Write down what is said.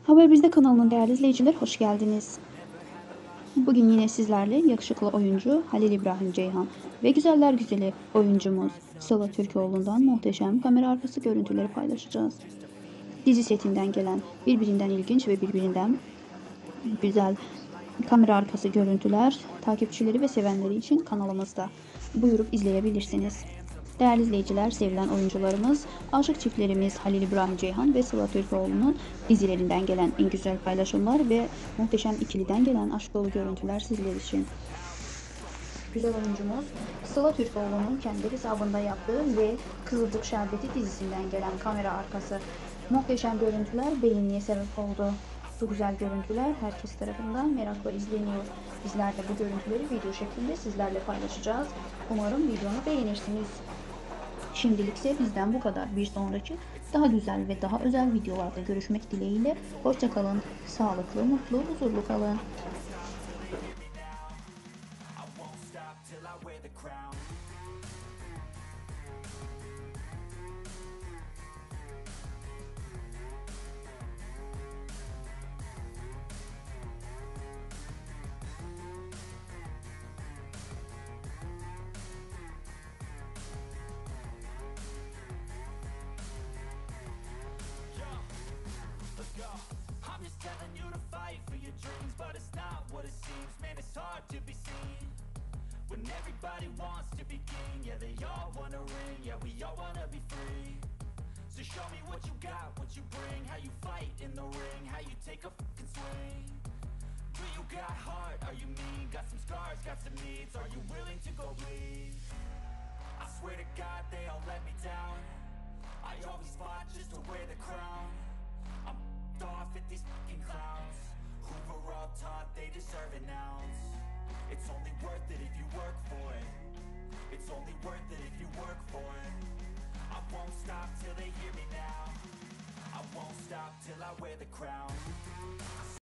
Haber Bizde kanalının değerli izleyiciler, hoş geldiniz. Bugün yine sizlerle yakışıklı oyuncu Halil İbrahim Ceyhan ve güzeller güzeli oyuncumuz Sıla Türkoğlu'ndan muhteşem kamera arkası görüntüleri paylaşacağız. Dizi setinden gelen birbirinden ilginç ve birbirinden güzel kamera arkası görüntüler takipçileri ve sevenleri için kanalımızda. Buyurup izleyebilirsiniz. Değerli izleyiciler, sevilen oyuncularımız, aşık çiftlerimiz Halil İbrahim Ceyhan ve Sıla Türkoğlu'nun dizilerinden gelen en güzel paylaşımlar ve muhteşem ikiliden gelen aşk dolu görüntüler sizler için. Güzel oyuncumuz Sıla Türkoğlu'nun kendi hesabında yaptığı ve Kızılcık Şerbeti dizisinden gelen kamera arkası muhteşem görüntüler beğeniye sebep oldu. Bu güzel görüntüler herkes tarafından merakla izleniyor. Bizler de bu görüntüleri video şeklinde sizlerle paylaşacağız. Umarım videomu beğenirsiniz. Şimdilik ise bizden bu kadar. Bir sonraki daha güzel ve daha özel videolarda görüşmek dileğiyle. Hoşça kalın, sağlıklı, mutlu, huzurlu kalın. I'm just telling you to fight for your dreams, but it's not what it seems. Man, it's hard to be seen when everybody wants to be king. Yeah, they all wanna ring. Yeah, we all wanna be free. So show me what you got, what you bring, how you fight in the ring, how you take a fucking swing. Do you got heart? Are you mean? Got some scars, got some needs. Are you willing to go bleed? I swear to God, they all let me down. I always fought just to wear the crown. I'm off at these fucking clowns who were all taught they deserve an ounce. It's only worth it if you work for it. It's only worth it if you work for it. I won't stop till they hear me now. I won't stop till I wear the crown.